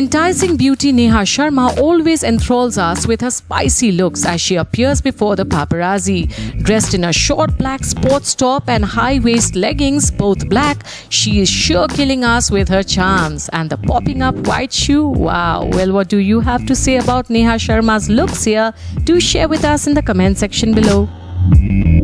enticing beauty Neha Sharma always enthralls us with her spicy looks as she appears before the paparazzi. Dressed in a short black sports top and high-waist leggings, both black, she is sure killing us with her charms. And the popping up white shoe, wow. Well, what do you have to say about Neha Sharma's looks here? Do share with us in the comment section below.